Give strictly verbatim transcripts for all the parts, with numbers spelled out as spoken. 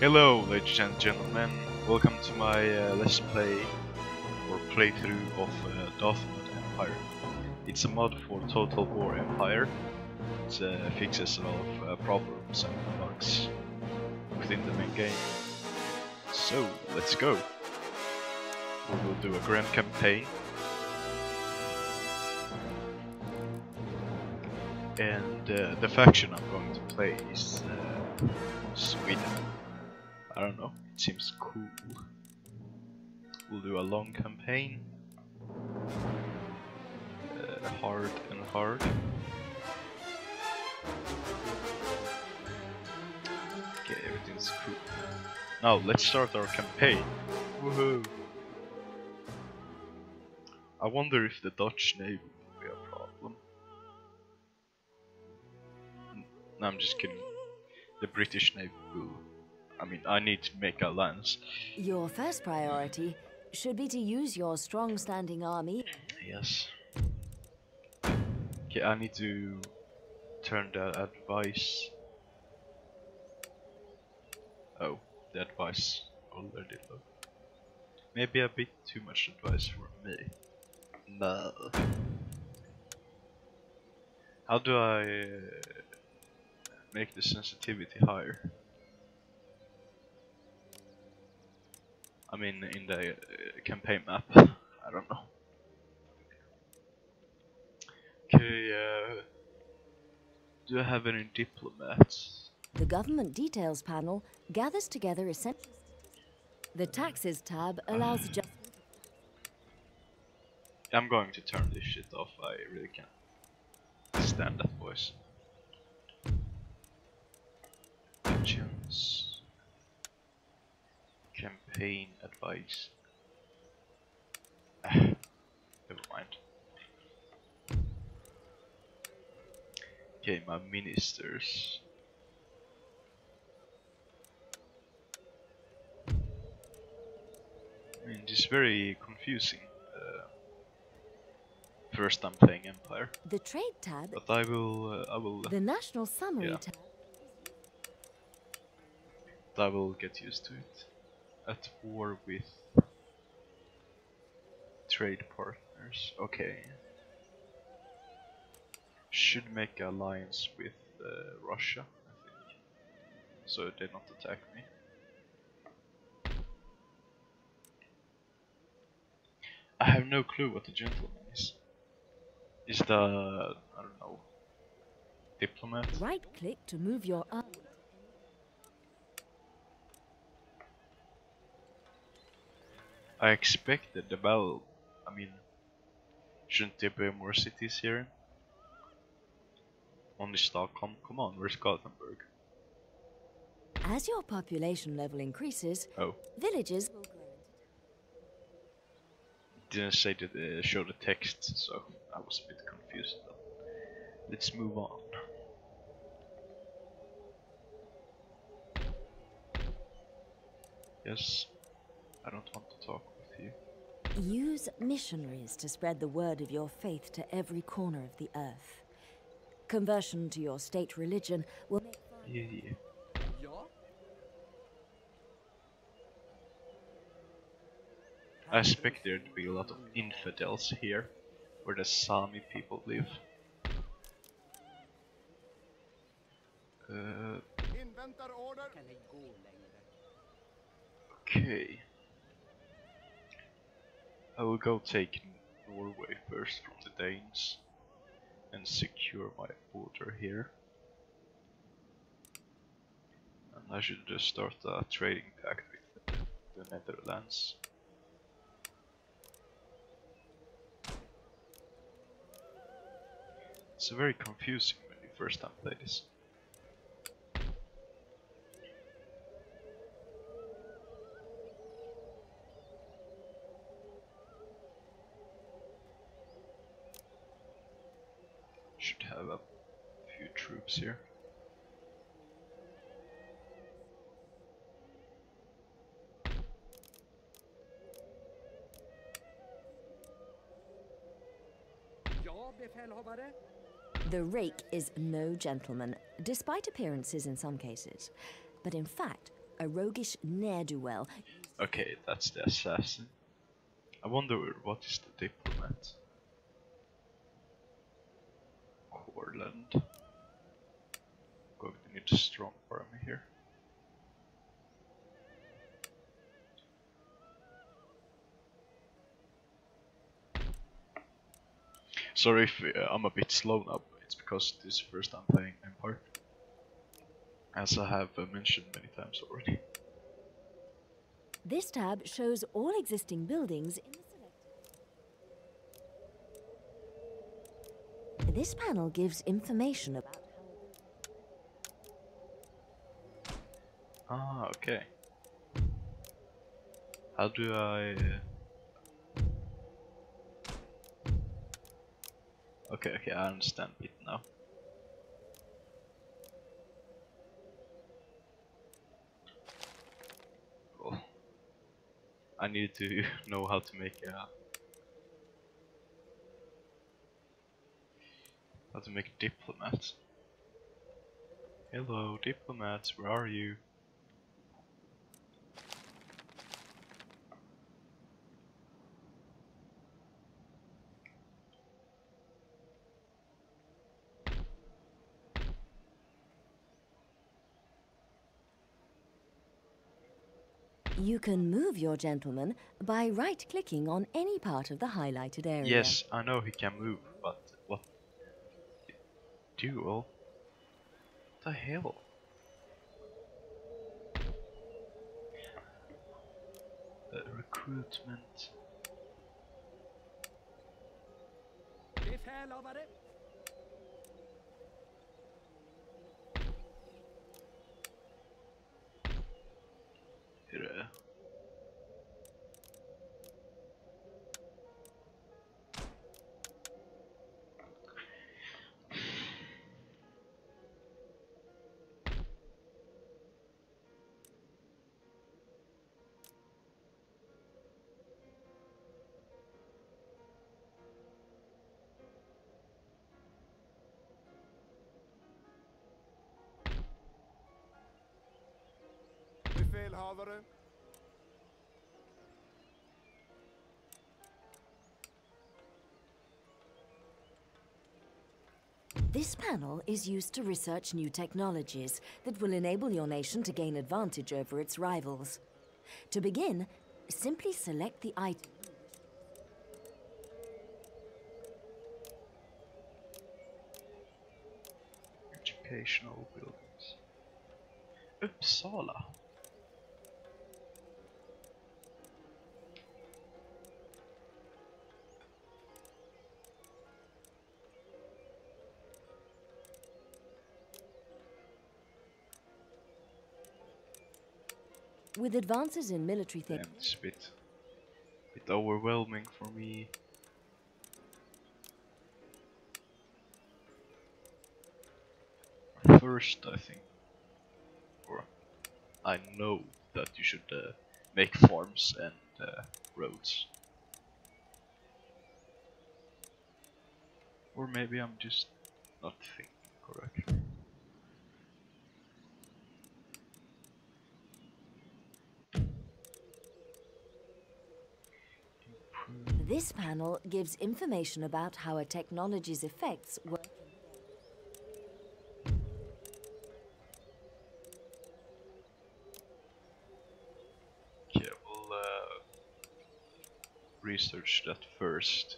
Hello, ladies and gentlemen. Welcome to my uh, let's play or playthrough of uh, Darthmod Empire. It's a mod for Total War Empire. It uh, fixes a lot of uh, problems and bugs within the main game. So let's go. We will do a grand campaign. And uh, the faction I'm going to play is uh, Sweden. I don't know, it seems cool. We'll do a long campaign. Uh, hard and hard. Okay, everything's cool. Now let's start our campaign. Woohoo! I wonder if the Dutch Navy will be a problem. No, I'm just kidding. The British Navy will. I mean, I need to make a lance. Your first priority should be to use your strong standing army. Yes. Okay, I need to turn the advice. Oh, the advice already low. Maybe a bit too much advice for me. No. How do I uh, make the sensitivity higher? I mean, in the uh, campaign map. I don't know. Okay, uh, do I have any diplomats? The government details panel gathers together essential. The taxes tab allows just. I'm going to turn this shit off. I really can't stand that voice. Chance. Campaign advice. Ah, never mind. Okay, my ministers. I mean, this is very confusing. Uh, first, I'm playing Empire. The trade tab. But I will. Uh, I will. The national summary yeah. tab. I will get used to it. At war with trade partners. Okay. Should make an alliance with uh, Russia, I think, so they not attack me. I have no clue what the gentleman is. Is the, I don't know, diplomat? Right click to move your army. I expected the battle. I mean, shouldn't there be more cities here? Only Stockholm? Come on, where's Gothenburg? As your population level increases, oh. villages will grow. Didn't say that uh, show the text, so I was a bit confused. Let's move on. Yes, I don't want to talk with you. Use missionaries to spread the word of your faith to every corner of the earth. Conversion to your state religion will make Yeah, yeah. I expect there to be a lot of infidels here, where the Sami people live. Uh, okay. I will go take Norway first from the Danes and secure my border here. And I should just start a trading pact with the Netherlands. It's very confusing when you first time play this. Should have a few troops here. The rake is no gentleman, despite appearances in some cases. But in fact, a roguish ne'er-do-well. Okay, that's the assassin. I wonder what is the diplomat. Corland. Going to need a strong army here. Sorry if uh, I'm a bit slow now, but it's because this is the first time playing Empire. As I have uh, mentioned many times already. This tab shows all existing buildings in the select. This panel gives information about how... Ah, okay. How do I... Uh... Okay, okay, I understand it now. Cool. I need to know how to make a... How to make a diplomat. Hello, diplomats, where are you? You can move your gentleman by right-clicking on any part of the highlighted area. Yes, I know he can move, but what? Duel? What the hell? Uh, recruitment. Here, uh, Befälhavare. This panel is used to research new technologies that will enable your nation to gain advantage over its rivals. To begin, simply select the item. educational buildings. Uppsala. With advances in military Damn, tech... it's a bit, bit overwhelming for me. First, I think, or I know that you should uh, make farms and uh, roads. Or maybe I'm just not thinking correctly. This panel gives information about how a technology's effects work. Okay, we'll uh, research that first.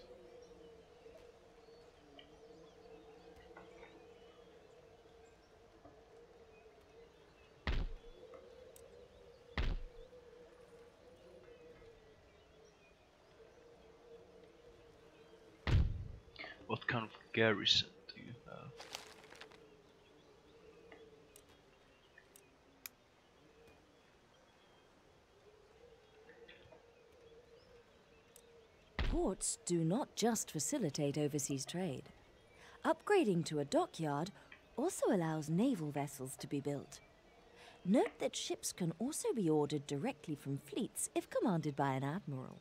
What kind of garrison do you have? Ports do not just facilitate overseas trade. Upgrading to a dockyard also allows naval vessels to be built. Note that ships can also be ordered directly from fleets if commanded by an admiral.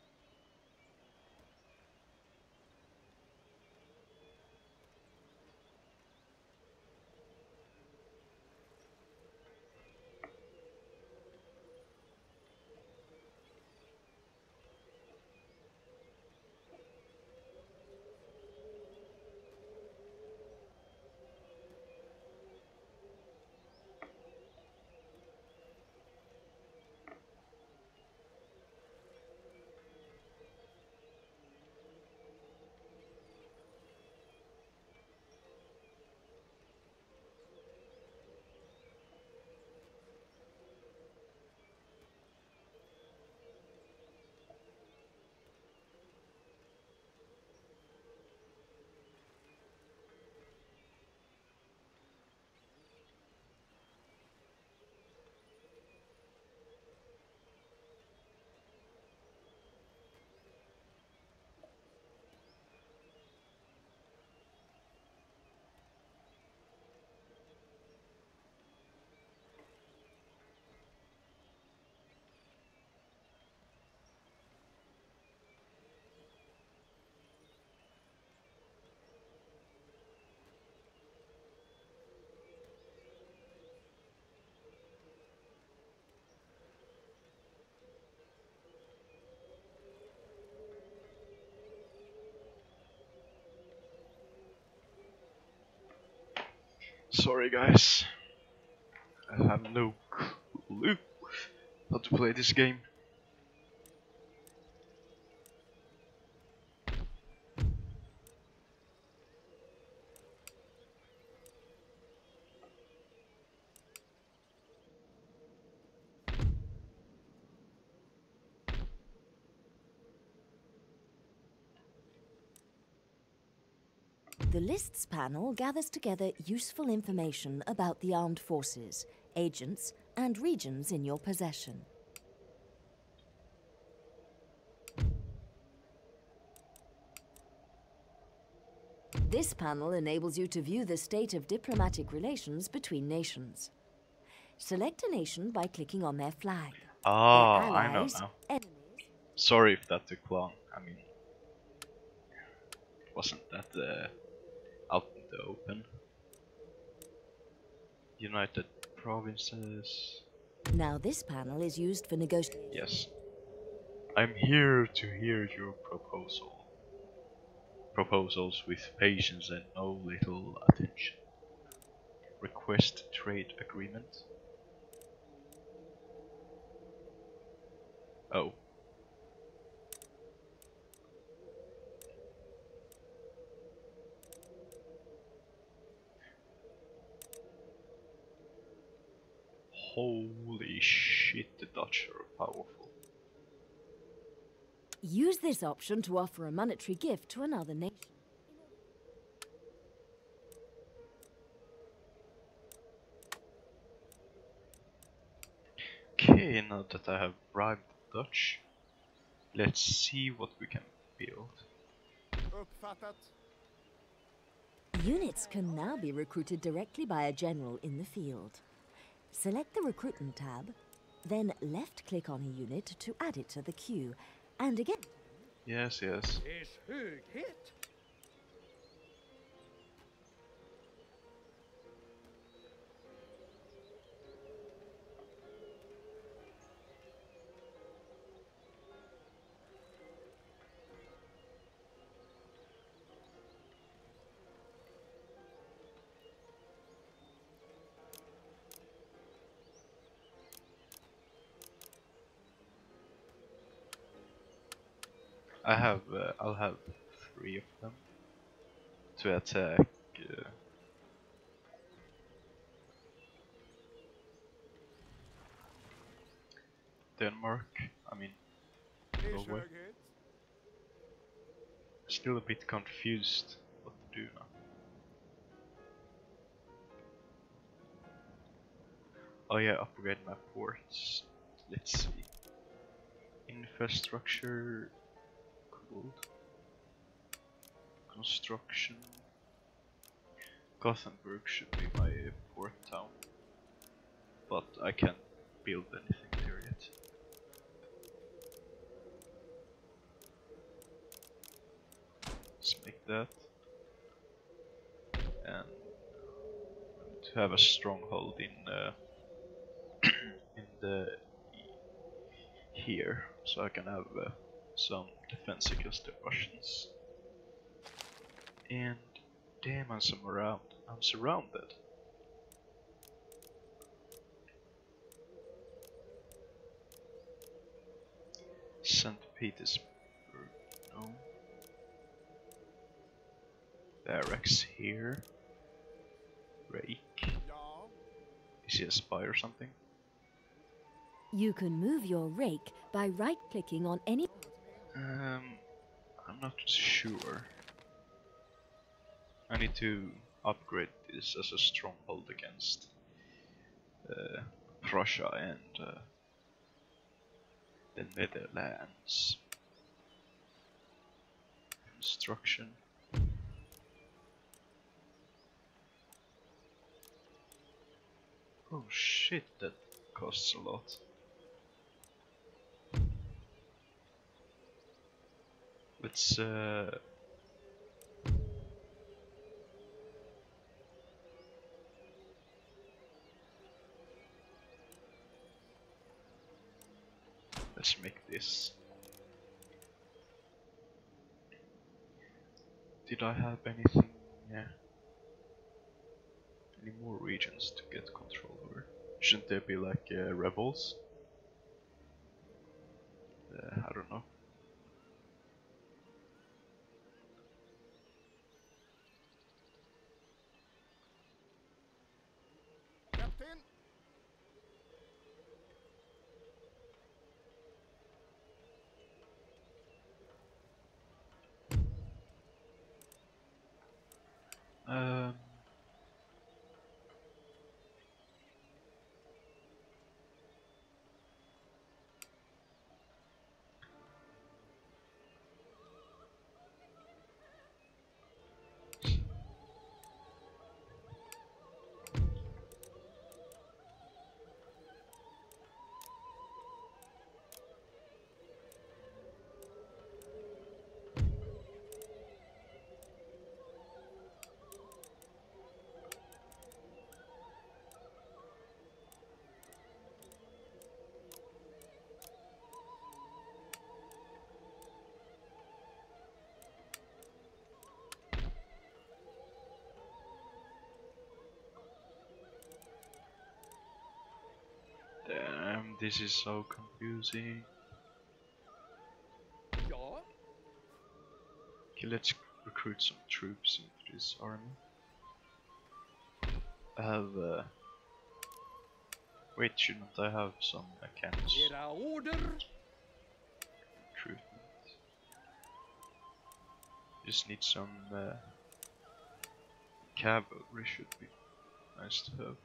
Sorry guys, I have no clue how to play this game. The Lists panel gathers together useful information about the armed forces, agents, and regions in your possession. This panel enables you to view the state of diplomatic relations between nations. Select a nation by clicking on their flag. Ah, Their I know allies, now. enemies. Sorry if that took long. I mean, wasn't that uh, out in the open? United Provinces. Now this panel is used for negotiation. Yes. I'm here to hear your proposal. Proposals with patience and no little attention. Request trade agreement. Oh. Holy shit, the Dutch are powerful. Use this option to offer a monetary gift to another nation. Okay, now that I have bribed the Dutch, let's see what we can build. Uppfattat. Units can now be recruited directly by a general in the field. Select the Recruitment tab, then left-click on a unit to add it to the queue, and again. Yes, yes. Is höghet. I have, uh, I'll have three of them to attack. Uh, Denmark. I mean, Is Norway. höghet. Still a bit confused what to do now. Oh yeah, upgrade my ports. Let's see. Infrastructure. Gold. Construction. Gothenburg should be my port town. But I can't build anything there yet. Let's make that. And to have a stronghold in uh, in the here, so I can have uh, some defense against the Russians. And damn, I'm some around. I'm surrounded. Saint Petersburg, no. Barracks here. Rake. Ja. Is he a spy or something? You can move your rake by right-clicking on any... Um, I'm not sure. I need to upgrade this as a stronghold against uh, Prussia and uh, the Netherlands. Construction. Oh shit, that costs a lot. Let's uh let's make this. Did I have anything? Yeah. Any more regions to get control over? Shouldn't there be like uh, rebels? Uh, I don't know. Captain. Um, Damn, this is so confusing. Ja. Okay, let's recruit some troops into this army. I have. Uh... Wait, shouldn't I have some uh, cannons? Era order. Recruitment. Just need some uh, cavalry, should be nice to have.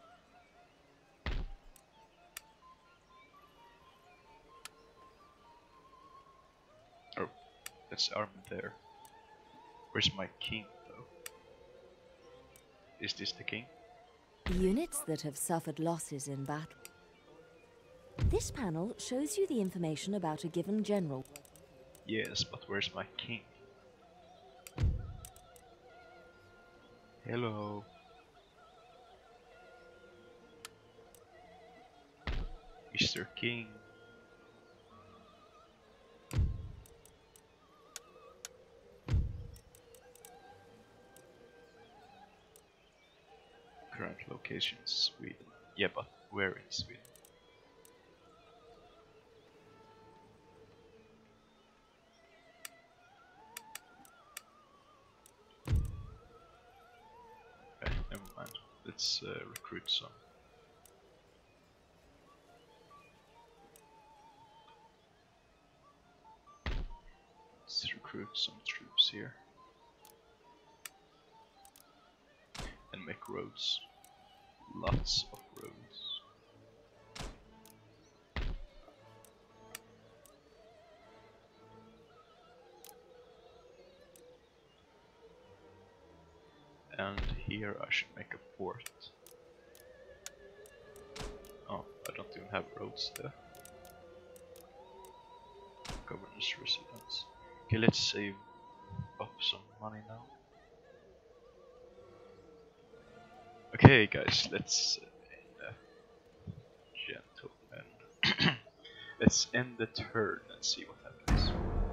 Oh, that's the army there. Where's my king, though? Is this the king? Units that have suffered losses in battle. This panel shows you the information about a given general. Yes, but where's my king? Hello. Mister King. Current location is Sweden. Yeah, but where in Sweden? Okay, never mind. Let's uh, recruit some. Let's recruit some troops here. And make roads. Lots of roads. And here I should make a port. Oh, I don't even have roads there. Governor's residence. Okay, let's save up some money now. Okay, guys, let's uh, gentlemen. Let's end the turn and see what happens.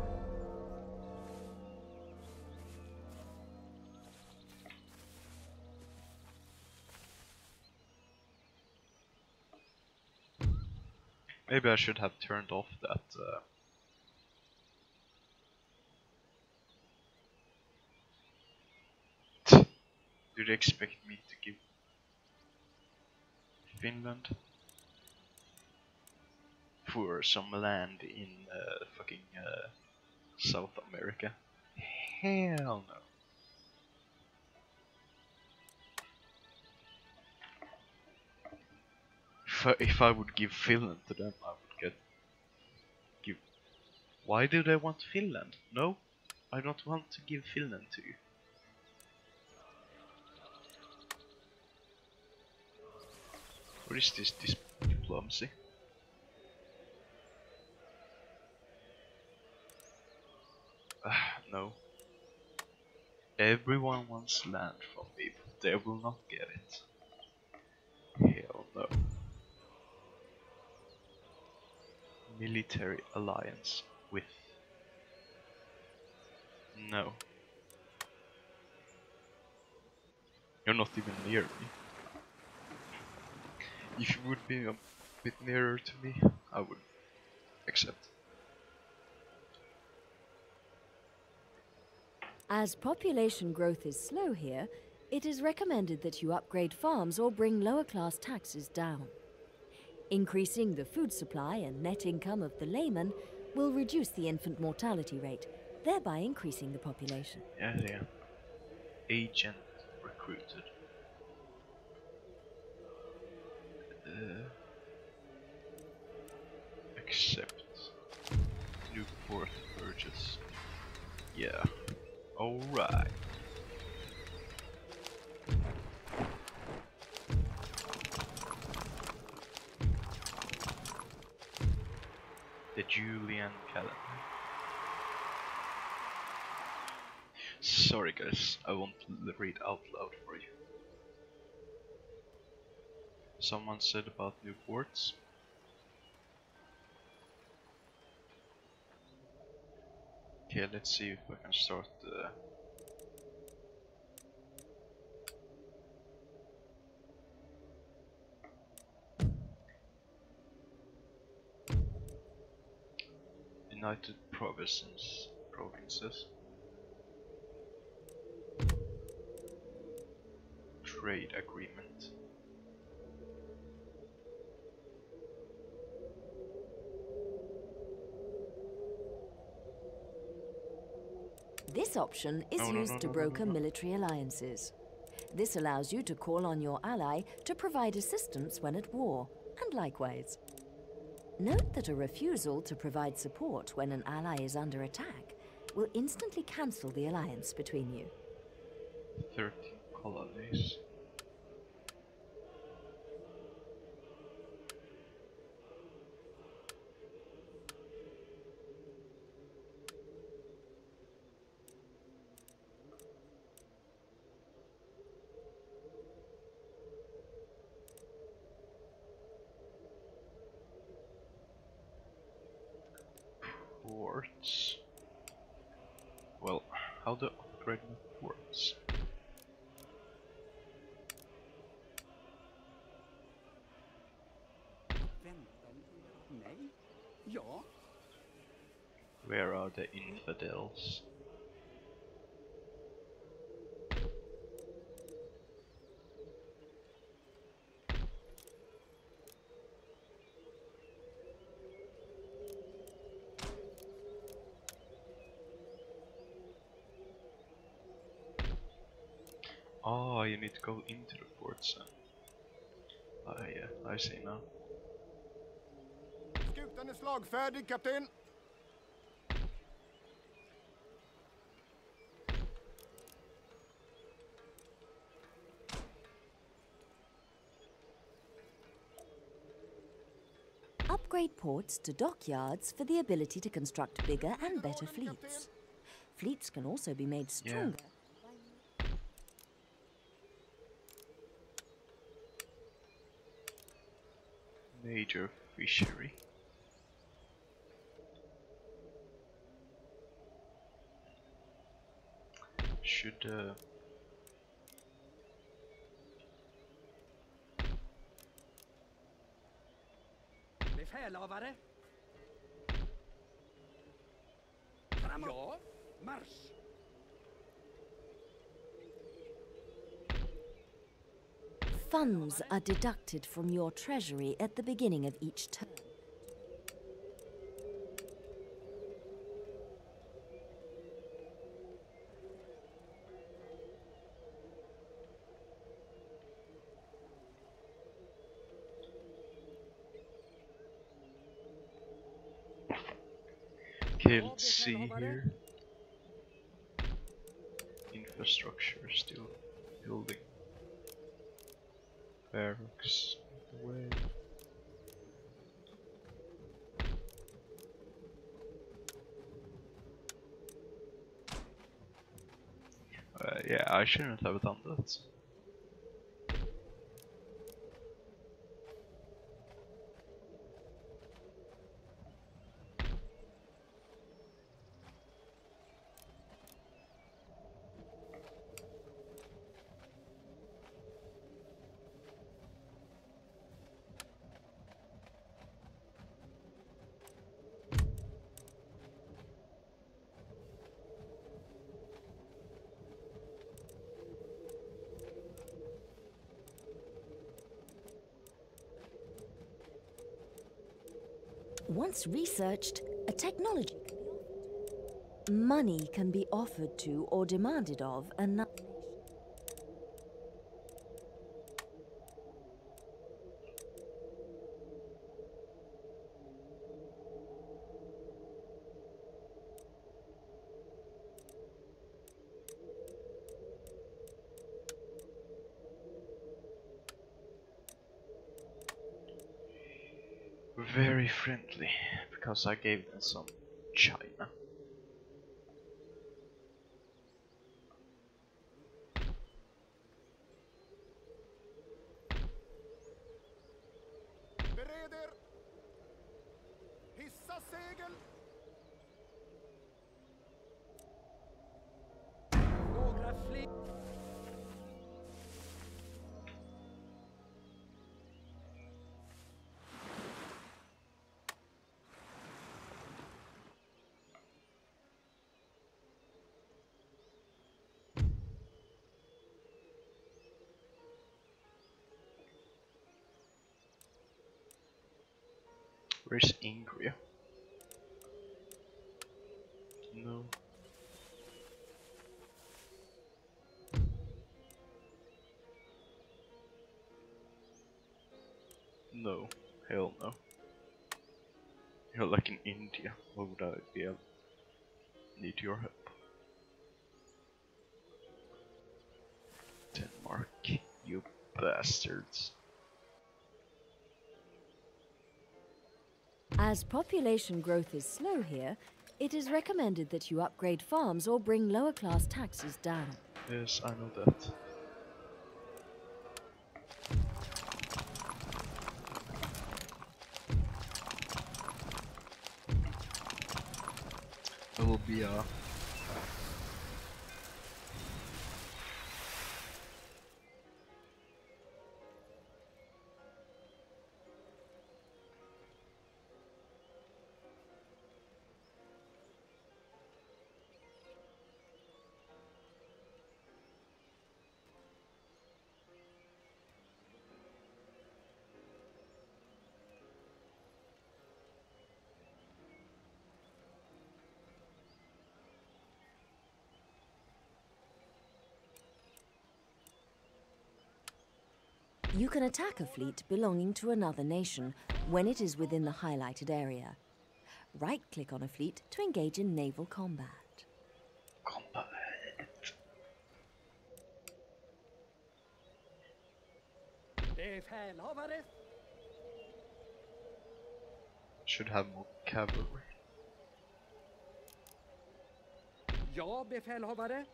Maybe I should have turned off that. Uh, Do they expect me to give Finland for some land in uh, fucking uh, South America? Hell no. If I, if I would give Finland to them, I would get give. Why do they want Finland? No, I don't want to give Finland to you. What is this, this diplomacy? Ah, no. Everyone wants land from me, but they will not get it. Hell no. Military alliance with... No. You're not even near me. If you would be a bit nearer to me, I would accept. As population growth is slow here, it is recommended that you upgrade farms or bring lower class taxes down. Increasing the food supply and net income of the layman will reduce the infant mortality rate, thereby increasing the population. Yeah, yeah. Agent recruited. Uh, accept. Newport Burgess. Yeah. Alright. The Julian calendar. Sorry guys, I won't read out loud for you. Someone said about new ports. Okay, let's see if I can start uh, United Provinces. Provinces. Trade agreement. This option is No, no, used no, to no, no, broker no, no. military alliances. This allows you to call on your ally to provide assistance when at war, and likewise. Note that a refusal to provide support when an ally is under attack will instantly cancel the alliance between you. thirteen colonies. Ports. Well, how to upgrade my ports? Nej. Ja. Where are the infidels? Oh, you need to go into the ports then. Ah, yeah, I see now. Skutan är slagfärdig, kapten. Upgrade ports to dockyards for the ability to construct bigger and better fleets. Fleets can also be made stronger. Major fishery. Should uh Befälhavare. Framåt. Ja. Marsch. Funds are deducted from your treasury at the beginning of each turn. Okay, let's see here. Infrastructure still building. Barracks on the way. Uh, yeah, I shouldn't have done that. Once researched, a technology can be offered to. Money can be offered to or demanded of another nation. Very friendly, because I gave them some China. Bered er! Hissa segel! Några fler... Where's Ingria? No. No. Hell no. You're like in India. Why would I be able need your help? Denmark, you bastards. As population growth is slow here, it is recommended that you upgrade farms or bring lower class taxes down. Yes, I know that. There will be a You can attack a fleet belonging to another nation when it is within the highlighted area. Right-click on a fleet to engage in naval combat. combat. Befälhavare! Should have more cavalry. Ja, befälhavare!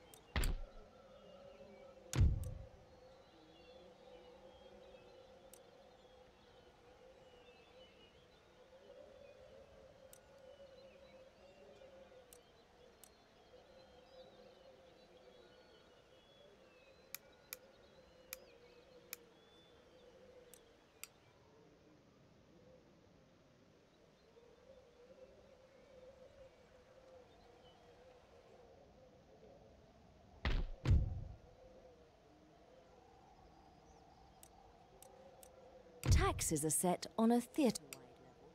Taxes are set on a theatre-wide level.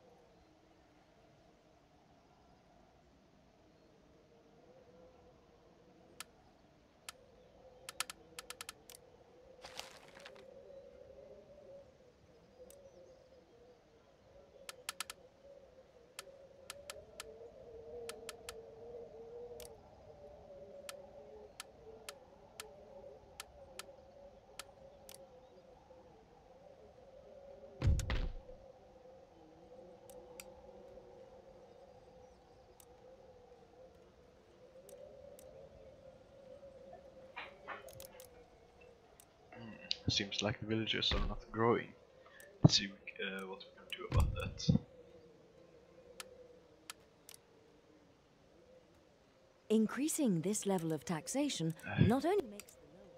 Seems like the villages are not growing. Let's see uh, what we can do about that. Increasing this level of taxation not only makes the lower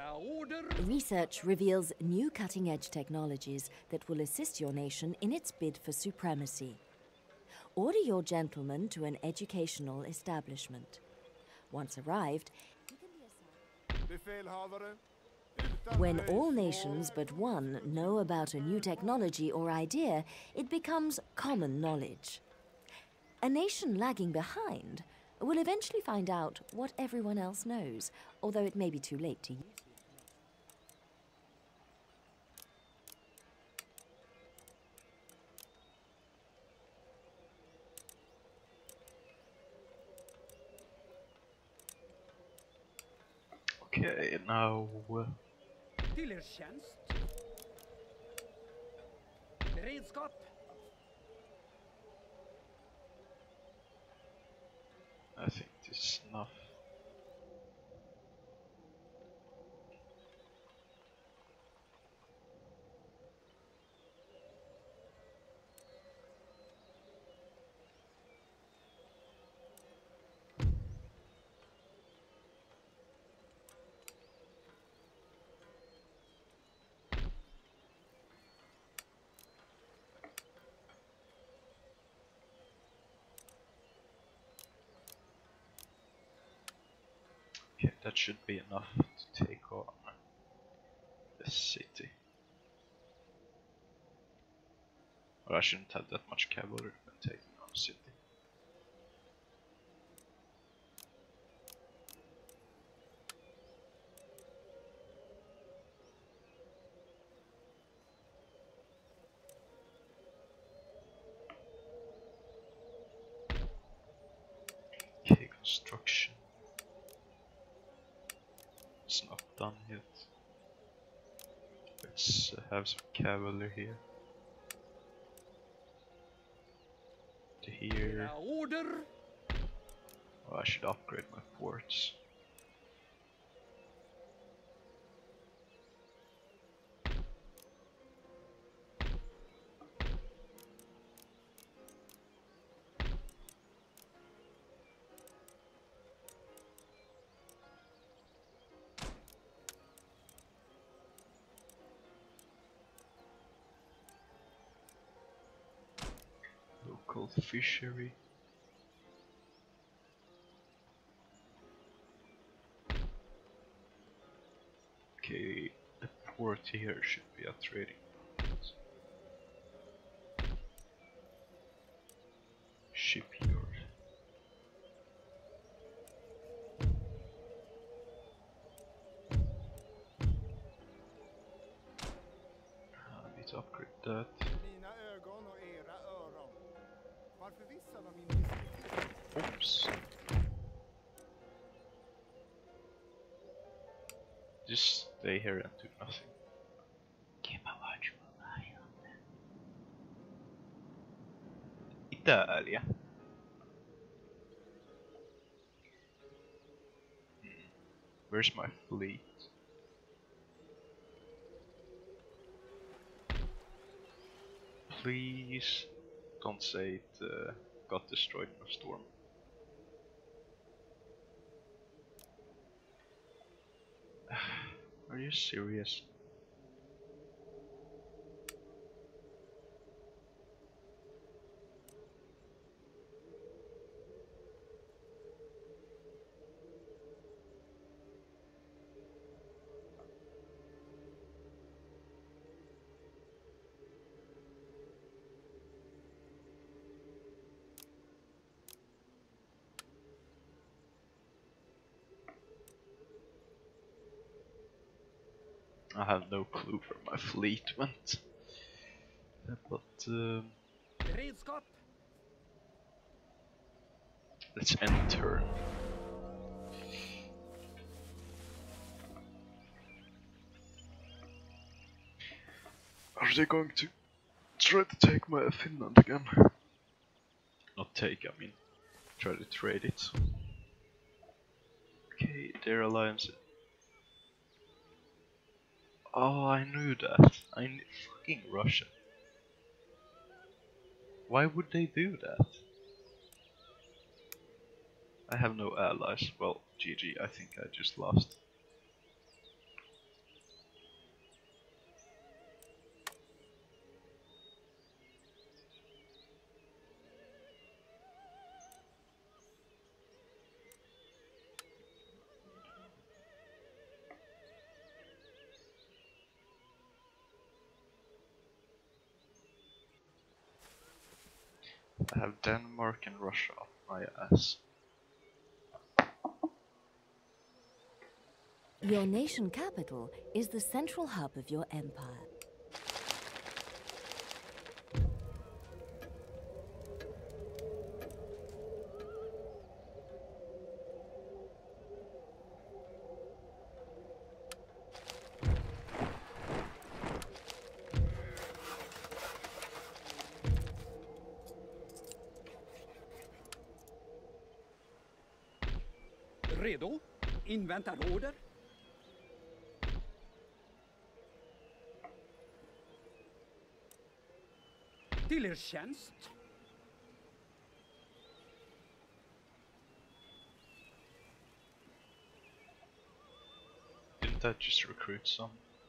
Era order. Research reveals new cutting-edge technologies that will assist your nation in its bid for supremacy. Order your gentleman to an educational establishment. Once arrived, he can be assigned. Befälhavare. When all nations but one know about a new technology or idea, it becomes common knowledge. A nation lagging behind will eventually find out what everyone else knows, although it may be too late to use the Okay, now uh, Till er tjänst. Beredskap. I think this is enough. Okay, that should be enough to take on the city. Or I shouldn't have that much cavalry when taking on a city. Okay, construction. It's not done yet. Let's uh, have some cavalry here. To here. Era order. Oh, I should upgrade my forts. Local fishery. Okay, the port here should be a trading port. Shipyard. I need to upgrade that. Mina ögon och era öron. Var förvissad om min diskretion. Oops. Just stay here and do nothing. Keep a watchful eye on them. Italia. Hmm. Where's my fleet? Please don't say it uh, got destroyed in a storm. Are you serious? I have no clue where my fleet went. But um, Beredskap. let's end turn. Are they going to try to take my Finland again? Not take, I mean try to trade it. Okay, their alliance. Oh, I knew that. I knew fucking Russia. Why would they do that? I have no allies. Well, G G, I think I just lost. I have Denmark and Russia up my ass. Your nation capital is the central hub of your empire. Redo? Inväntar order? Till er tjänst. Didn't that just recruit some?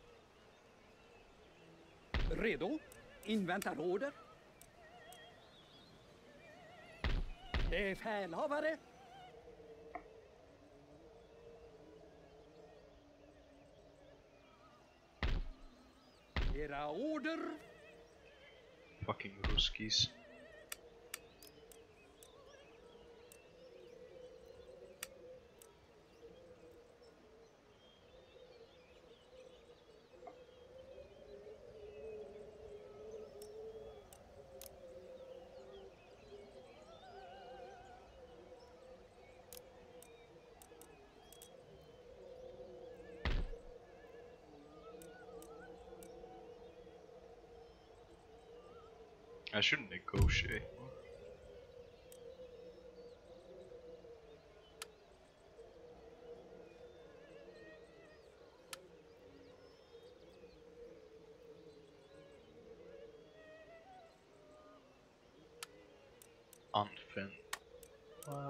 Redo? Inväntar order? Befälhavare? Era order? Fucking Ruskis. I shouldn't negotiate more. Unfin. Why?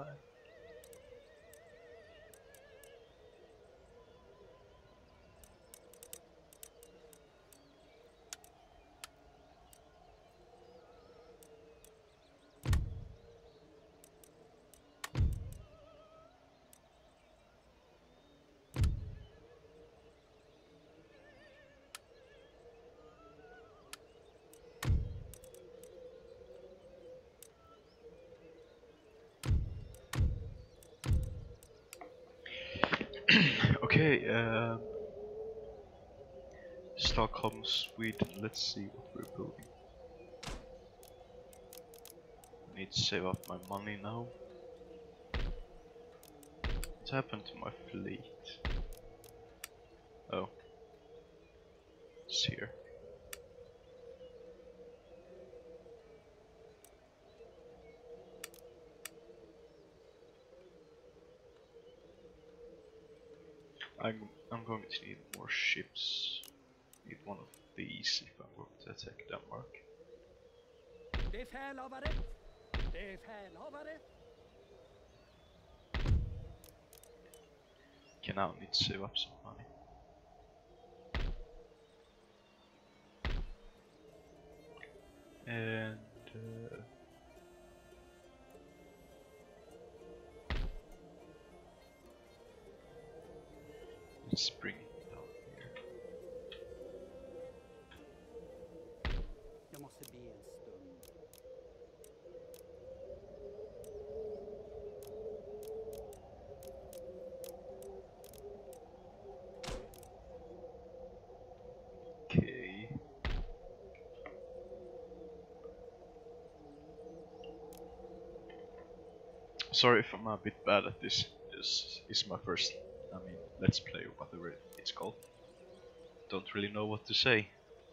Okay, um, Stockholm, Sweden. Let's see what we're building. I need to save up my money now. What happened to my fleet? Oh, it's here. I'm I'm going to need more ships. Need one of these if I'm going to attack Denmark. Befälhavare? Befälhavare? Okay, now I need to save up some money. And uh, let's bring it down here. Jag måste be en stund. Okay. Sorry if I'm a bit bad at this. This is my first, I mean, let's play, whatever it's called. Don't really know what to say.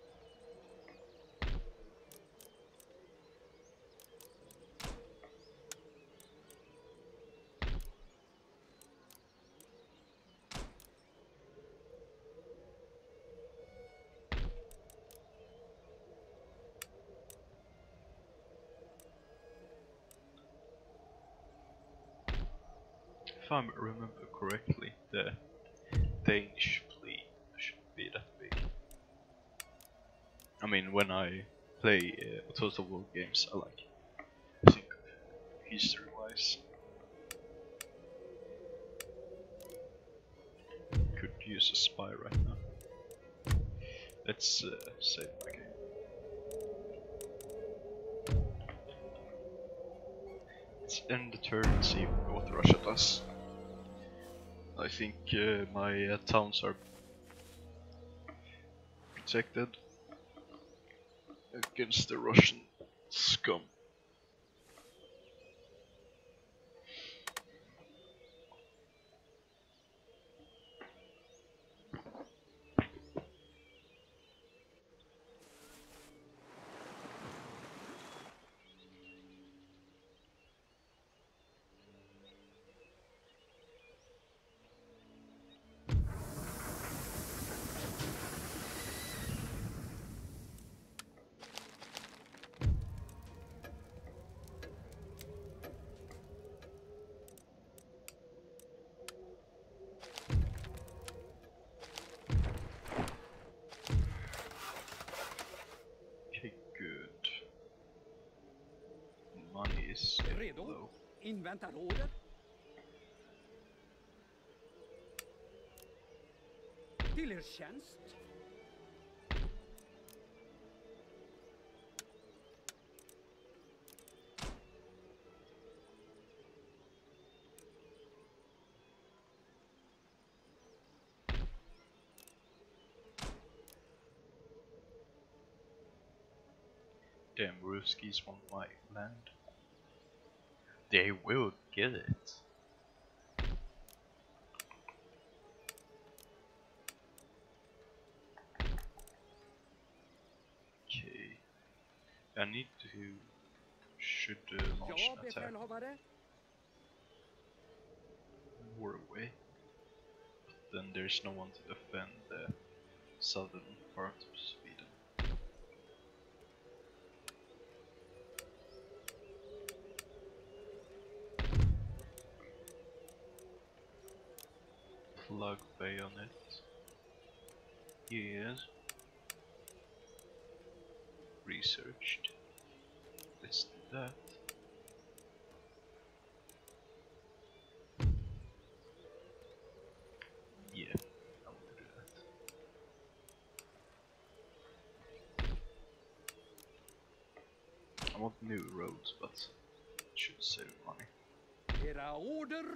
If I remember correctly, the Danish fleet shouldn't be that big. I mean, when I play uh, Total War games, I like think history-wise. Could use a spy right now. Let's uh, save my game. Let's end the turn and see what Russia does. I think uh, my uh, towns are protected against the Russian scum. Okay, good. Money is Redo? low. Inväntar order. Till er tjänst. Damn, Ruskies want my land. They will get it. Okay. I need to... should uh, launch Ja, an attack befälhavare. Norway. But then there's no one to defend the southern part of Sweden. Plug bayonet. Yes. Researched. Let's do that. Yeah, I want to do that. I want new roads, but it should save money. Era order.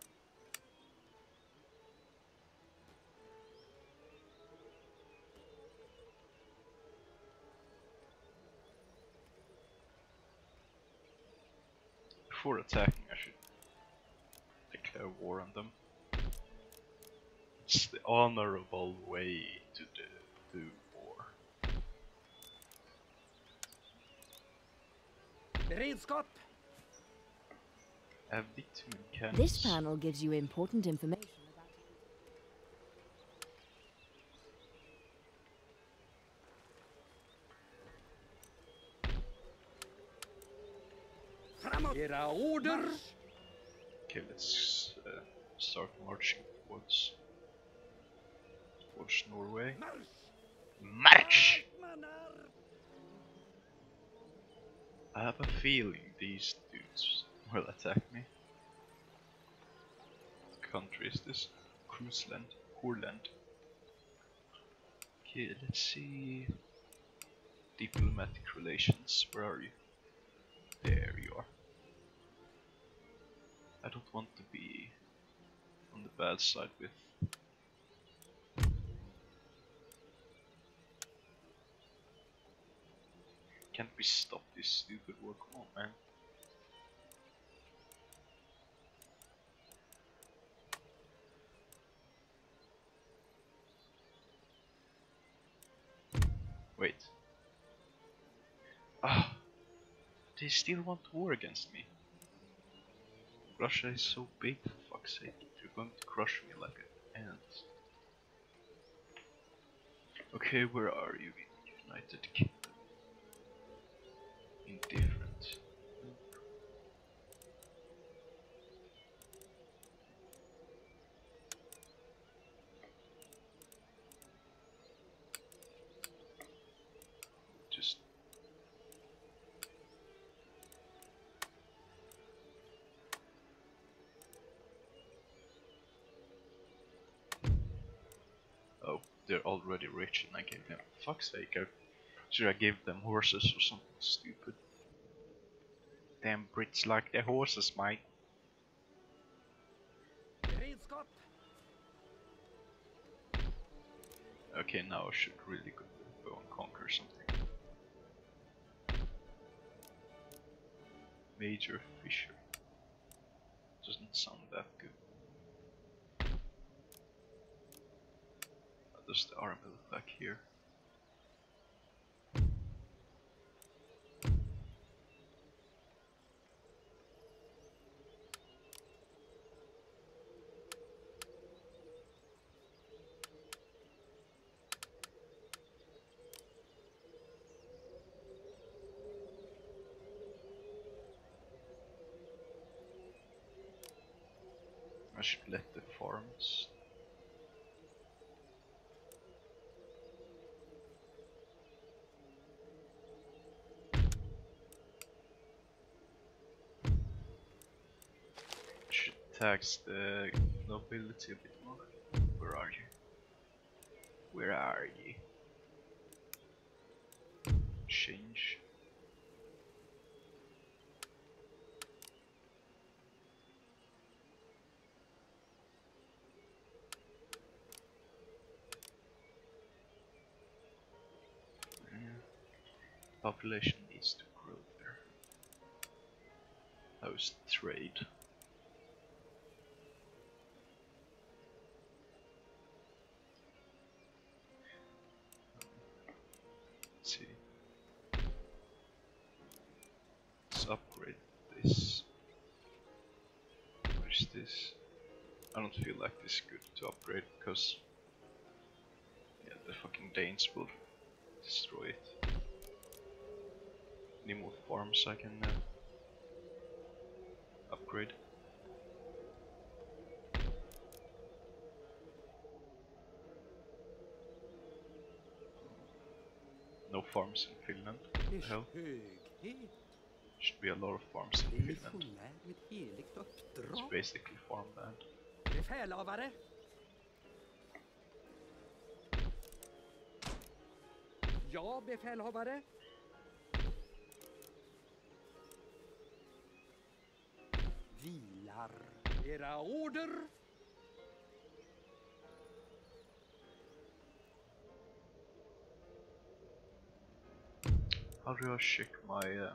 Before attacking, I should declare war on them. It's the honorable way to do, do war. Beredskap. Have the two cannons. This panel gives you important information about... Framåt. Era order. Okay, let's uh, start marching towards towards Norway. Marsch. March! Manar. I have a feeling these dudes will attack me. What country is this? Cruiseland. Courland. Okay, let's see. Diplomatic relations. Where are you? There you are. I don't want to be on the bad side with. Can't we stop this stupid war? Come on, man. Wait. Ah, they still want war against me. Russia is so big, for fuck's sake. You're going to crush me like an ant. Okay, where are you in United Kingdom? Indifferent. Just oh, they're already rich and I gave them, fuck's sake, I should I give them horses or something stupid. Damn Brits like their horses, mate. Redskap. Okay, now I should really go, go and conquer something. Major Fisher. Doesn't sound that good. How does the army look like here? I should let the farms. Should tax the nobility a bit more. Where are you? Where are you? Change. Population needs to grow there. How's trade? Let's see. Let's upgrade this. What is this? I don't feel like this is good to upgrade because yeah, the fucking Danes will destroy it. Any more farms I can uh, upgrade? No farms in Finland. What the hell? Höghet. Should be a lot of farms in Finland. Missionär med heligt It's uppdrag. basically farmland. Befälhavare. Ja, befälhavare. Vilar. Era order. How do I check my uh,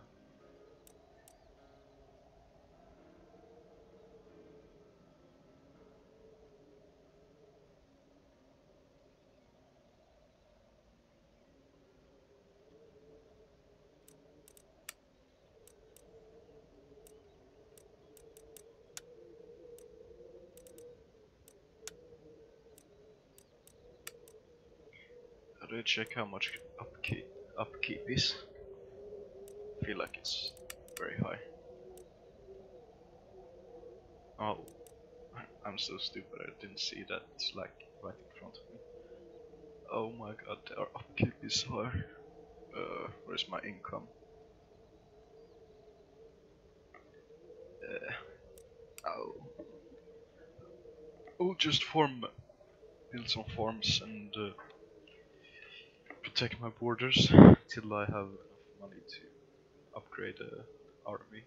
how do I check how much upkeep upkeep is? I feel like it's very high. Oh, I'm so stupid, I didn't see that, it's like right in front of me. Oh my god, our upkeep is high. Uh, where's my income? Uh, oh. I'll just farm, build some farms and uh, protect my borders till I have enough money to upgrade the army.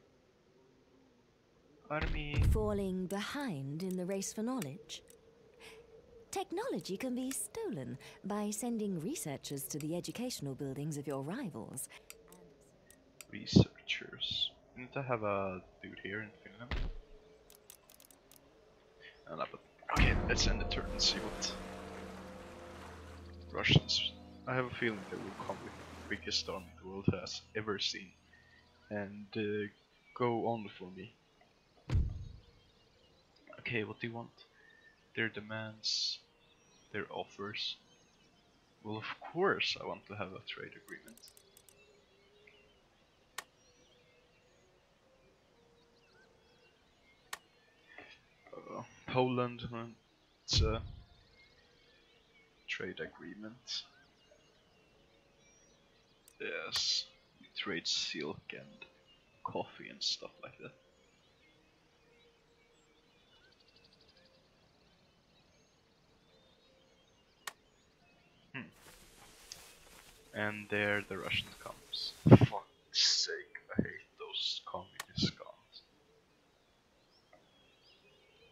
Army! Falling behind in the race for knowledge? Technology can be stolen by sending researchers to the educational buildings of your rivals. Researchers. Didn't I have a dude here in Finland? Uh, no, but okay, let's end the turn and see what Russians. I have a feeling they will come with the biggest army the world has ever seen and uh, go on for me. Okay, what do you want? Their demands, their offers. Well, of course I want to have a trade agreement. Uh, Poland, uh, it's a trade agreement. Yes, we trade silk and coffee and stuff like that. Hmm. And there the Russian comes. Fuck's sake, I hate those communists.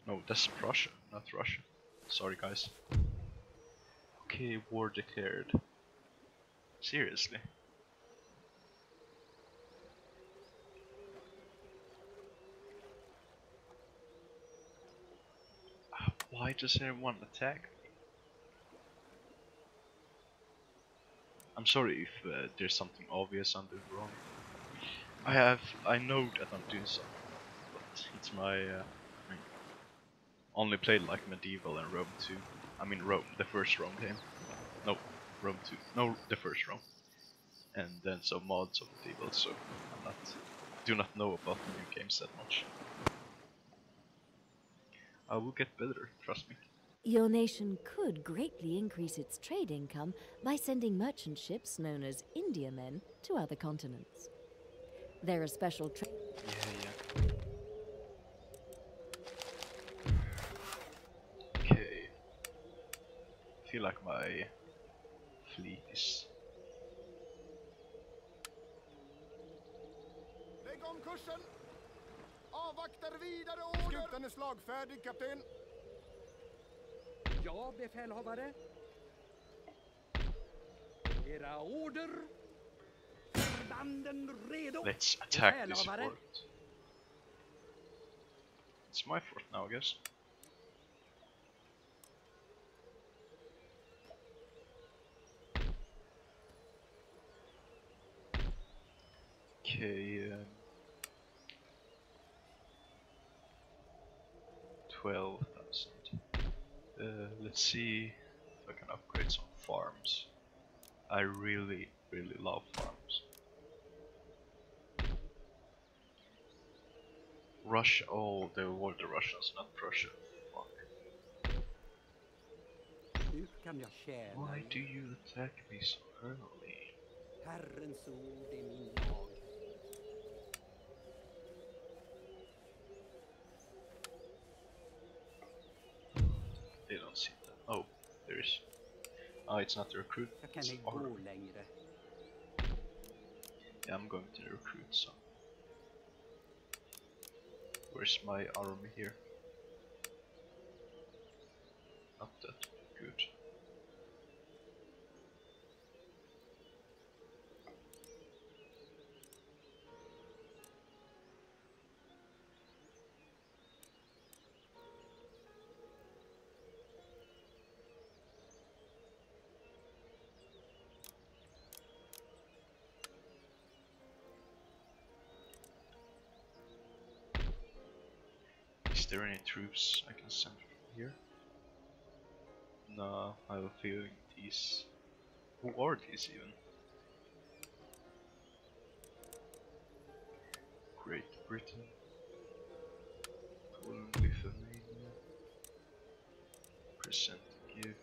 No, that's Prussia, not Russia. Sorry guys. Okay, war declared. Seriously? Why does everyone attack me? I'm sorry if uh, there's something obvious I'm doing wrong. I have, I know that I'm doing something, but it's my, uh, I mean, only played like Medieval and Rome two. I mean Rome, the first Rome game. No, Rome two. No, the first Rome. And then some mods of Medieval, so I'm not, do not know about the new games that much. I will get better, trust me. Your nation could greatly increase its trade income by sending merchant ships known as Indiamen to other continents. There are special trade. Yeah, yeah. Okay. I feel like my fleet is... Lägg om kursen! Avvaktar vidare order! Skutan är slagfärdig, kapten. Ja, befälhavare. Era order. Förbanden redo. Let's attack this Befälhavare. fort. It's my fort now, I guess. Okay, um, twelve thousand. Uh, let's see if I can upgrade some farms. I really, really love farms. Russia, oh, they were the Russians, not Prussia. Fuck. Nu kan jag tjäna. Why do you attack me so early? Herrens ord är min lag. They don't see that. Oh, there is. Oh, it's not the recruit. Jag kan It's ej army. gå längre. Yeah, I'm going to recruit some. Where's my army here? Not that good. Is there any troops I can send from here? No, I have a feeling these... Who are these even? Great Britain, Poland, Lithuania, present give.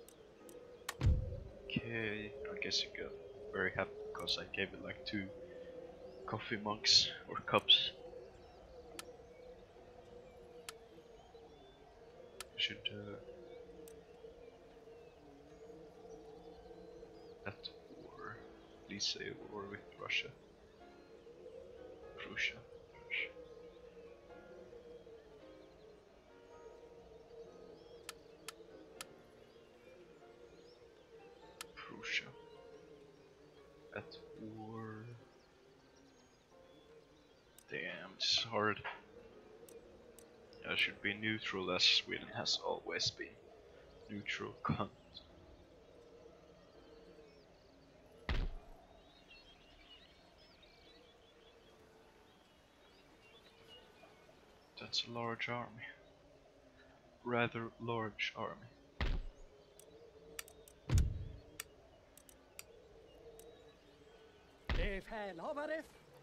Okay, I guess you got very happy because I gave it like two coffee mugs or cups. Should uh, at war, please say war with Russia, Prussia, Prussia. Prussia at war. Damn, this is hard. I should be neutral as Sweden has always been. Neutral cunt. That's a large army. Rather large army. Befälhavare.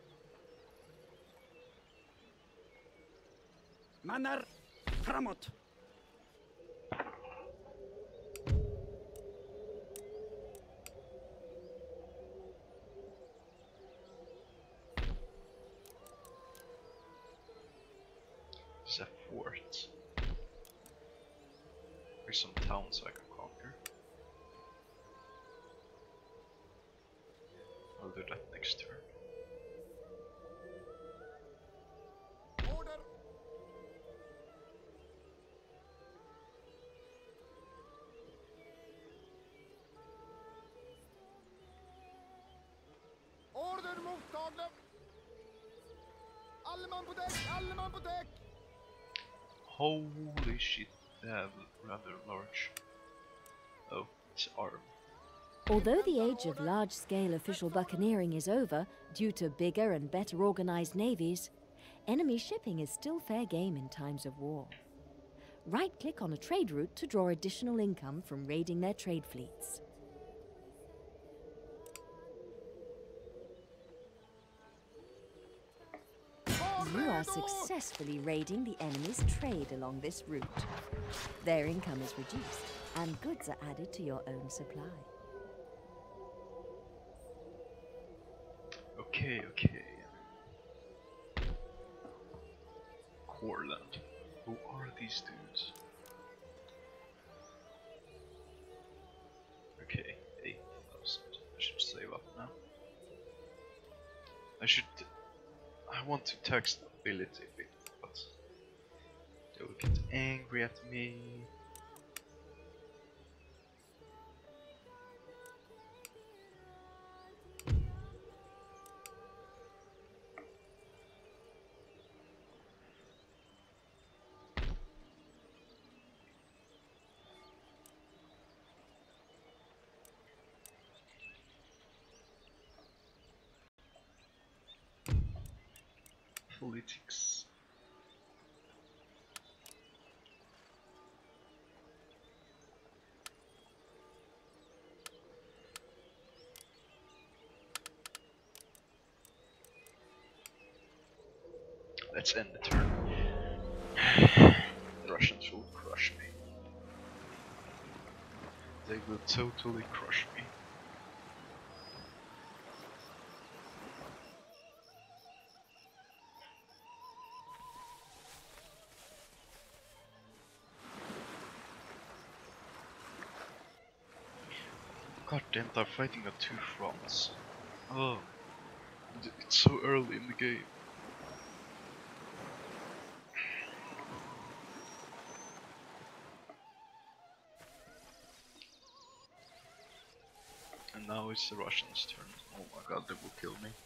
Mannar framåt. It's a fort. There's some towns I can conquer. I'll do that next turn. Order! mottagna! Alle man på däck! Alle man på däck! Holy shit, they have rather large. Oh, it's arm. Although the age of large-scale official buccaneering is over due to bigger and better organized navies, enemy shipping is still fair game in times of war. Right-click on a trade route to draw additional income from raiding their trade fleets. You are successfully raiding the enemy's trade along this route. Their income is reduced, and goods are added to your own supply. Okay, okay. Corland. Who are these dudes? Okay, eight thousand. I should save up now. I should... I want to tax the ability a bit, but they will get angry at me. Politics. Let's end the turn. The Russians will crush me. They will totally crush me. God damn, they're fighting on two fronts. Oh, it's so early in the game. And now it's the Russians' turn. Oh my god, they will kill me.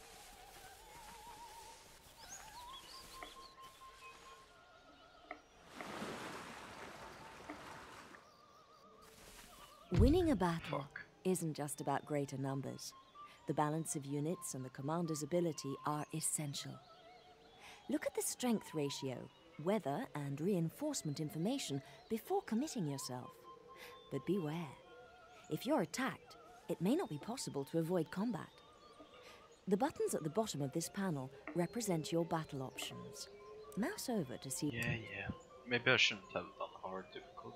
Winning a battle Fuck. isn't just about greater numbers. The balance of units and the commander's ability are essential. Look at the strength ratio, weather and reinforcement information before committing yourself. But beware. If you're attacked, it may not be possible to avoid combat. The buttons at the bottom of this panel represent your battle options. Mouse over to see... Yeah, yeah. Maybe I shouldn't have done hard difficult.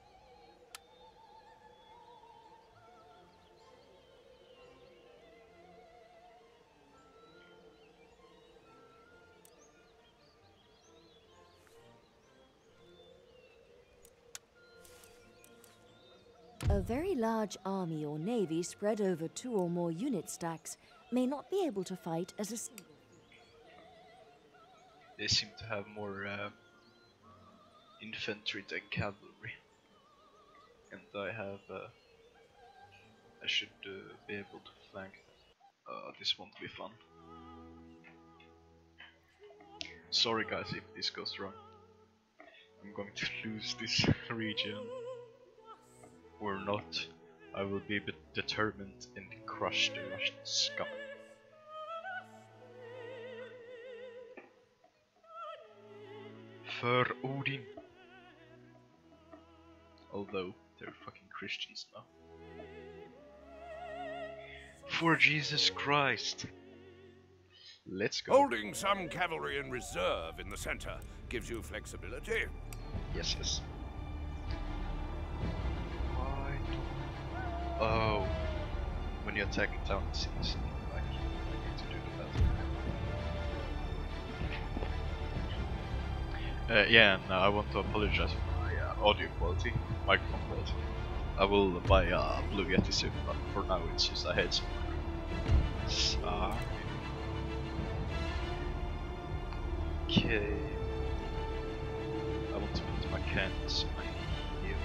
A very large army or navy spread over two or more unit stacks may not be able to fight as a single. They seem to have more uh, infantry than cavalry. And I have... Uh, I should uh, be able to flank them. Uh, this won't be fun. Sorry guys if this goes wrong. I'm going to lose this region. Or not. I will be determined and crush the Russian scum. For Odin. Although they're fucking Christians now. For Jesus Christ. Let's go. Holding some cavalry in reserve in the center gives you flexibility. Yes, yes. Oh, when you're attacking town, it seems like I need to do that. Uh, yeah, and uh, I want to apologize for my uh, audio quality, microphone quality. I will buy a Blue Yeti soon, but for now it's just a headset. Sorry. Okay. I want to put my cannons my heel.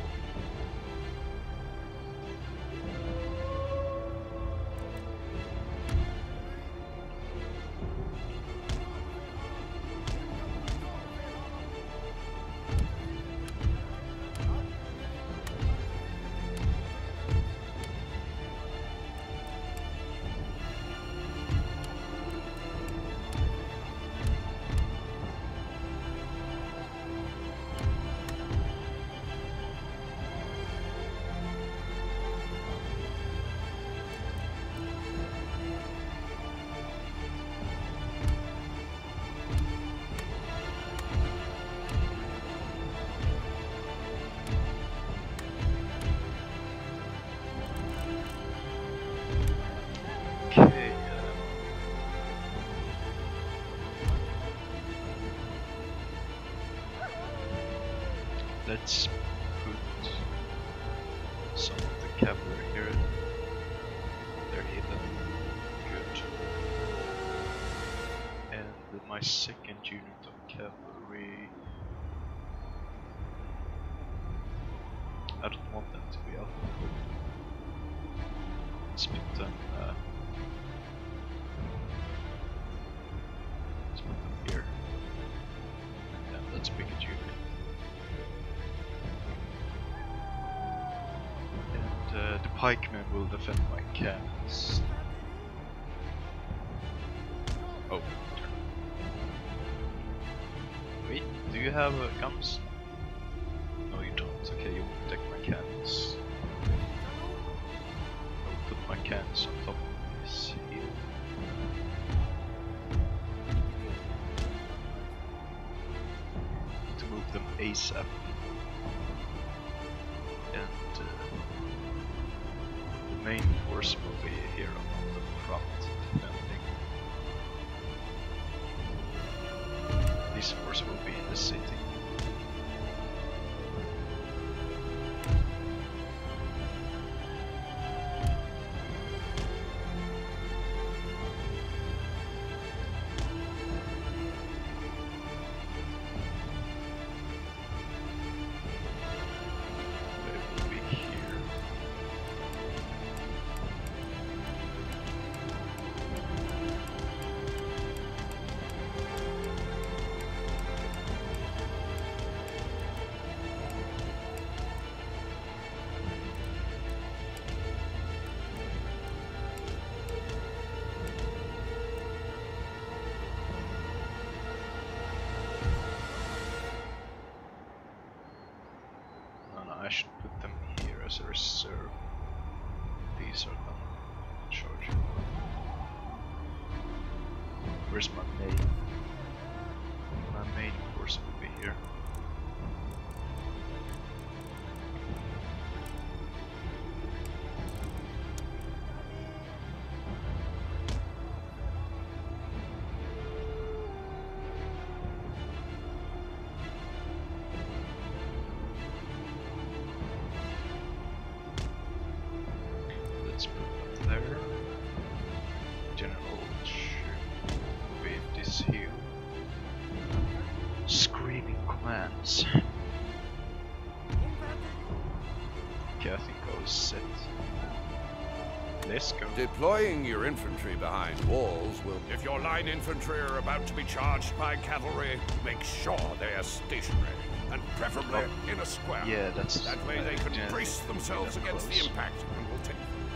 let's put some of the cavalry here. They're hidden. Good. And my second unit of cavalry. I don't want them to be out in the cold. Let's put them. Uh, let's put them here. And let's pick a unit. And uh, the pikemen will defend my cannons. Oh. Wait, do you have uh, guns? No, you don't. Okay, you will protect my cannons. I will put my cannons on top of this hill. To move them ASAP. And uh, the main force will be here on the front defending. This force will be in the city. I should put them here as a reserve. These are done in charge. Where's my main? My main force will be here. Let's put them there. General should be this hill. Screaming commands. Okay, I think I was set. Let's go. Deploying your infantry behind walls will... If your line infantry are about to be charged by cavalry, make sure they are stationary, and preferably Oh. in a square. Yeah, that's... That way they uh, can yeah, brace themselves them against close. the impact and will take...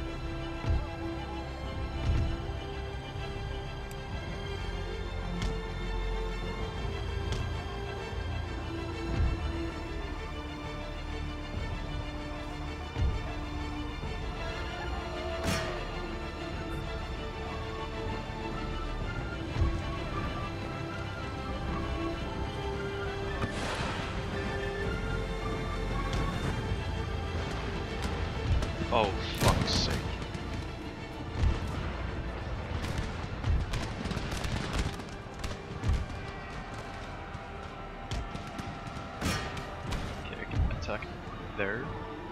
Oh, fuck's sake. Okay, I can attack there.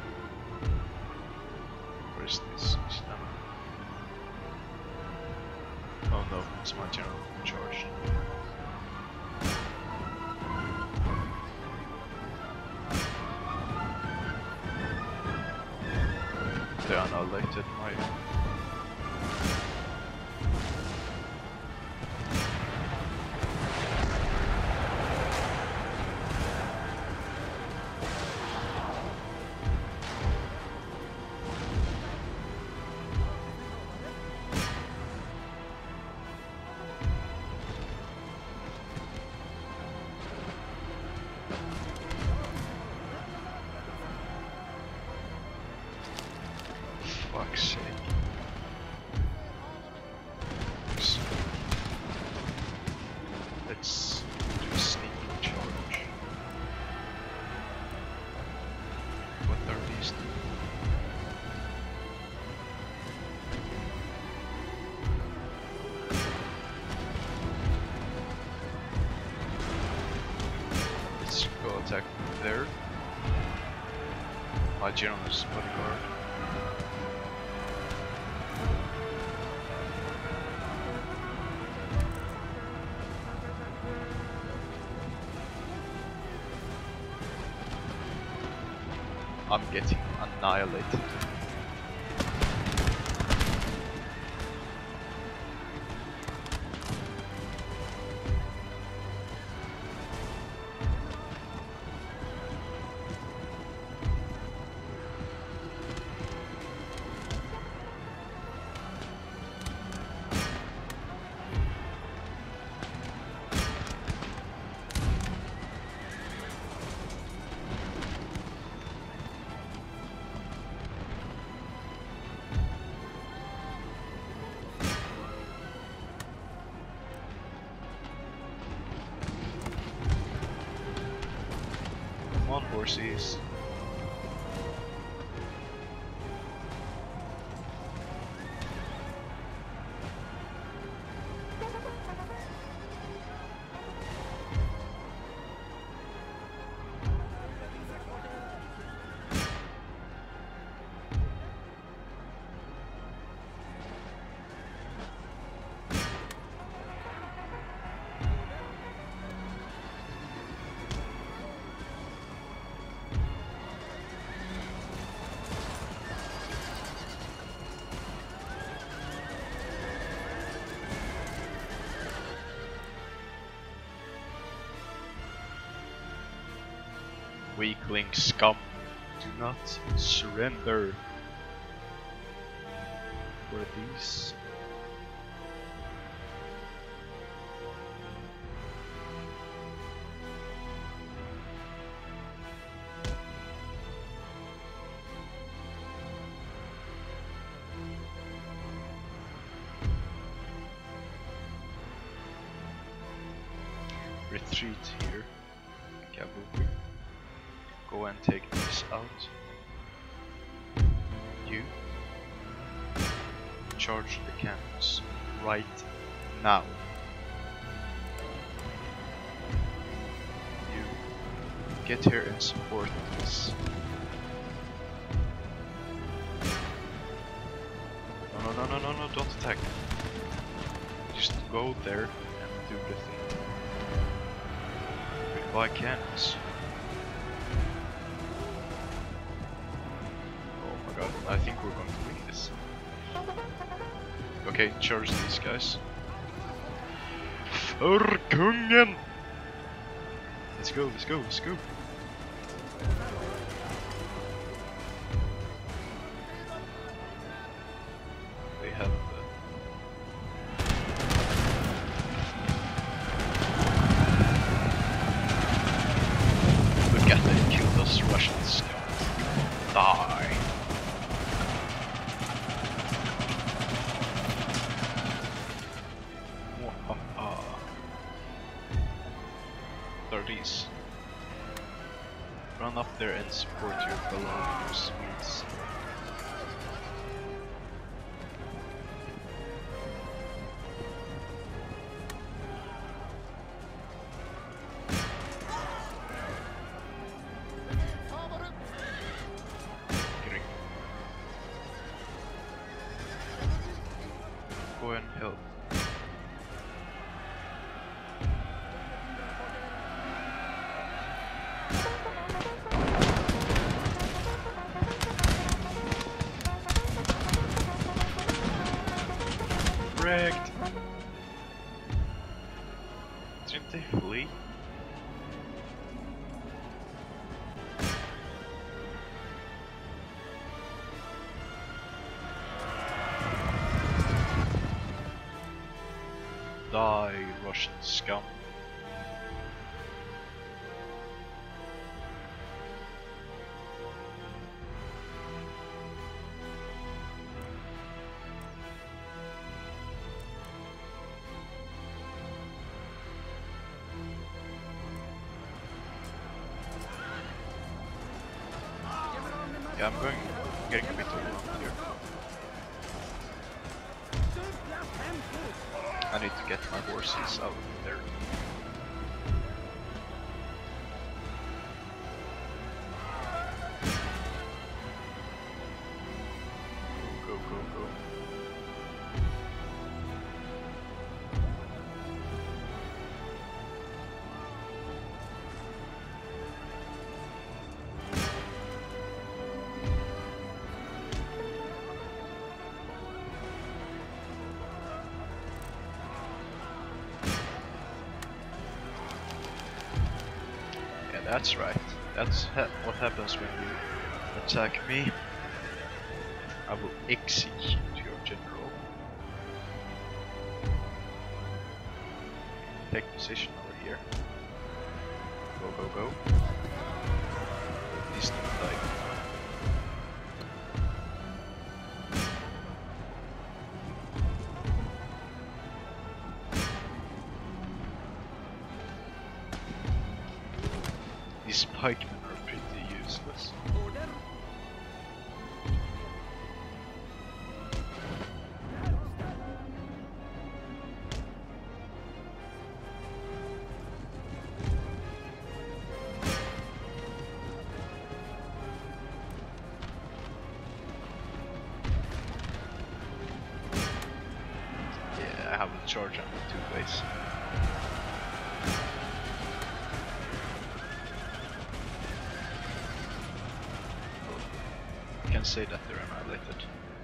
Where is this? Is that... Oh no, it's my general in charge. They annihilated my... Fuck's sake. So, let's do a sneaking charge. What are these? Let's go attack there. My generous bodyguard. I'm getting annihilated. Come on, horses. Weakling scum, do not surrender. What are these? Retreat here, cavalry. Go and take this out. You charge the cannons right now. You get here and support this. No, no, no, no, no, no! Don't attack. Just go there and do the thing. Goodbye, cannons. I think we're going to win this. Okay, charge these guys. För kungen! Let's go, let's go, let's go. They have uh, look at they killed us Russians. Die. thirties. Run up there and support your fellow Swedes. Go and help. Wrecked. Didn't they flee? Die, Russian scum. Yeah, I'm going, getting a bit overwhelmed here. I need to get my horses out of there. That's right. That's ha what happens when you attack me. I will execute your general. Take position over here. Go, go, go. Please don't die. These pikemen are pretty useless. Order. Yeah, I have a charge on the two ways. You can say that they're annihilated.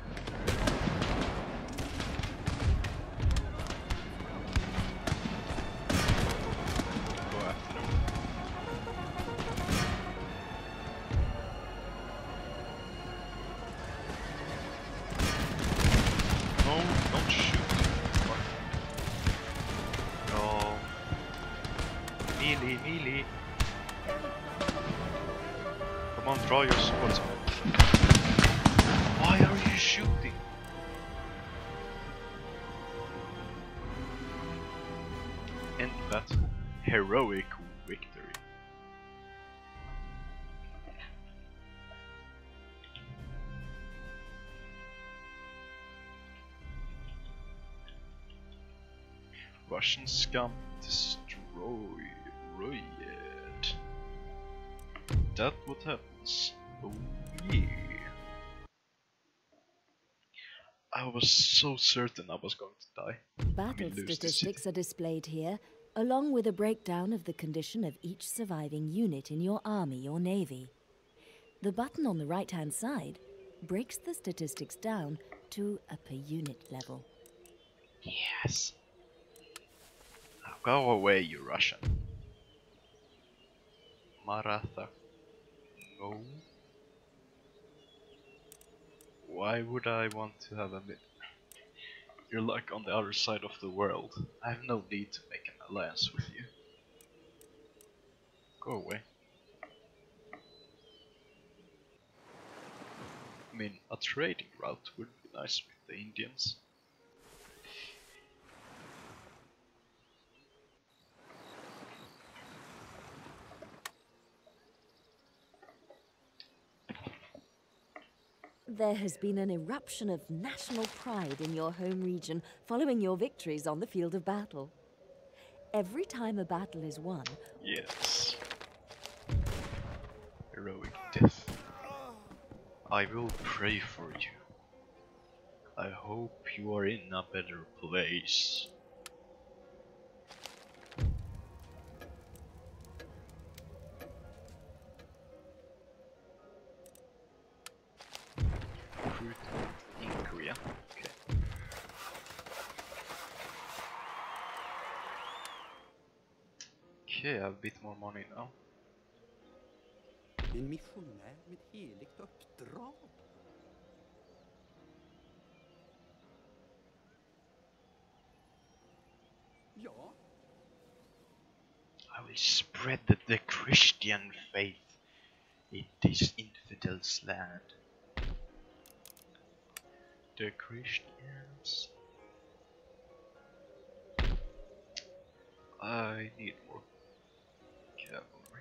Go after them. No, don't shoot. Fuck. No. Melee, melee. Come on, draw your swords. Why are you shooting? End battle. Heroic victory. Russian scum destroyed. That what happens. Oh yeah. I was so certain I was going to die. Battle lose the statistics city. are displayed here, along with a breakdown of the condition of each surviving unit in your army or navy. The button on the right-hand side breaks the statistics down to a per unit level. Yes. Now go away, you Russian. Maratha. No. Why would I want to have a bit? You're like on the other side of the world. I have no need to make an alliance with you. Go away. I mean, a trading route would be nice with the Indians. There has been an eruption of national pride in your home region following your victories on the field of battle. Every time a battle is won, Yes. Heroic death. I will pray for you. I hope you are in a better place. Recruit in Korea. Okay. Okay, I have a bit more money now. En missionär med heligt uppdrag. Ja, I will spread the, the Christian faith in this infidel's land. The Christians. I need more cavalry.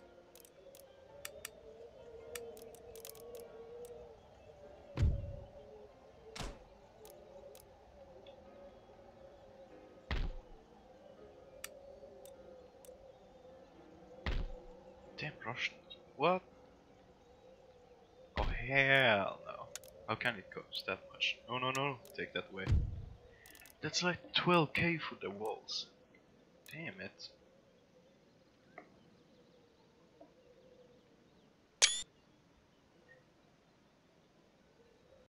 Damn Russians. What? Oh hell no. How can it cost that much? No no no, take that away. That's like twelve K for the walls. Damn it.